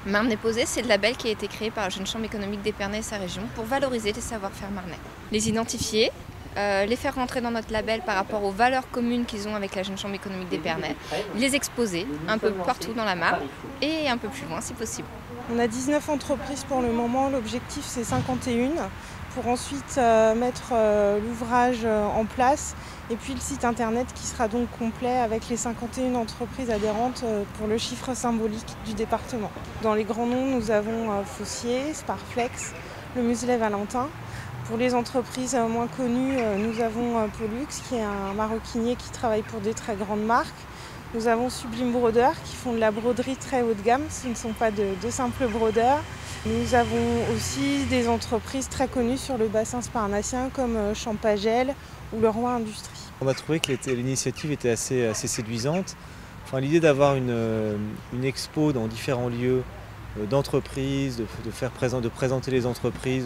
Marnais Posé, c'est le label qui a été créé par la Jeune Chambre économique d'Épernay et sa région pour valoriser les savoir-faire marnais. Les identifier, les faire rentrer dans notre label par rapport aux valeurs communes qu'ils ont avec la Jeune Chambre économique d'Épernay, les exposer un peu partout dans la Marne et un peu plus loin si possible. On a 19 entreprises pour le moment, l'objectif c'est 51 pour ensuite mettre l'ouvrage en place et puis le site internet qui sera donc complet avec les 51 entreprises adhérentes pour le chiffre symbolique du département. Dans les grands noms, nous avons Fossier, Sparflex, le Muselet Valentin. Pour les entreprises moins connues, nous avons Pollux qui est un maroquinier qui travaille pour des très grandes marques. Nous avons Sublime Brodeur qui font de la broderie très haut de gamme, ce ne sont pas de simples brodeurs. Nous avons aussi des entreprises très connues sur le bassin sparnassien comme Champagel ou Leroy Industrie. On a trouvé que l'initiative était assez séduisante. Enfin, l'idée d'avoir une expo dans différents lieux d'entreprises, de présenter les entreprises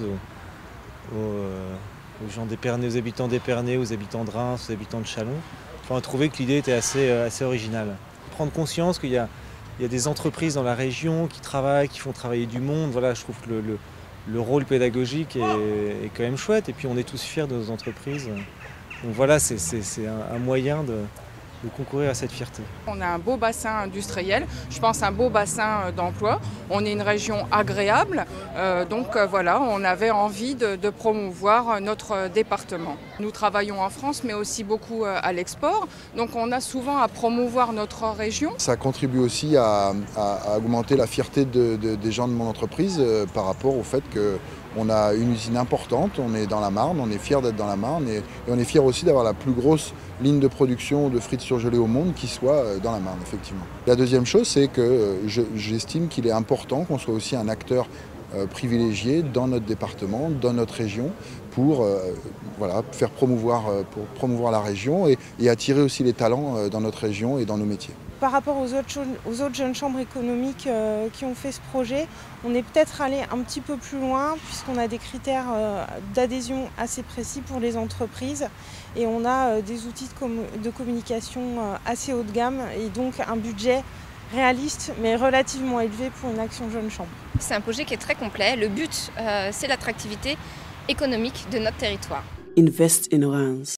aux gens d'Épernay, aux habitants d'Épernay, aux habitants de Reims, aux habitants de Châlons. Enfin, on a trouvé que l'idée était assez originale. Prendre conscience qu'il y a des entreprises dans la région qui travaillent, qui font travailler du monde. Voilà, je trouve que le rôle pédagogique est quand même chouette. Et puis on est tous fiers de nos entreprises. Donc voilà, c'est un moyen de concourir à cette fierté. On a un beau bassin industriel, je pense un beau bassin d'emploi. On est une région agréable, donc voilà, on avait envie de promouvoir notre département. Nous travaillons en France, mais aussi beaucoup à l'export, donc on a souvent à promouvoir notre région. Ça contribue aussi à augmenter la fierté des gens de mon entreprise par rapport au fait qu'on a une usine importante, on est dans la Marne, on est fiers d'être dans la Marne et on est fiers aussi d'avoir la plus grosse ligne de production de frites surgelées au monde qui soit dans la Marne, effectivement. La deuxième chose, c'est que j'estime qu'il est important qu'on soit aussi un acteur privilégié dans notre département, dans notre région, pour promouvoir la région et attirer aussi les talents dans notre région et dans nos métiers. Par rapport aux autres jeunes chambres économiques qui ont fait ce projet, on est peut-être allé un petit peu plus loin puisqu'on a des critères d'adhésion assez précis pour les entreprises et on a des outils de communication assez haut de gamme et donc un budget réaliste mais relativement élevé pour une action jeune chambre. C'est un projet qui est très complet. Le but, c'est l'attractivité économique de notre territoire. Invest in Reims.